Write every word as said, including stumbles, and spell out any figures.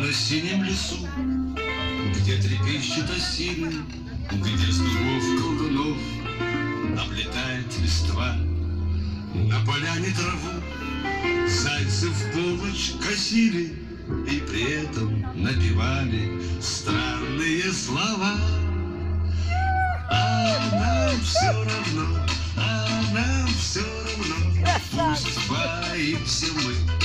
синем лесу, где трепещет осины, где с дубов колдунов облетает листва. На поляне траву зайцы в полночь косили и при этом напевали странные слова. А нам все равно, а нам все равно, пусть боимся мы.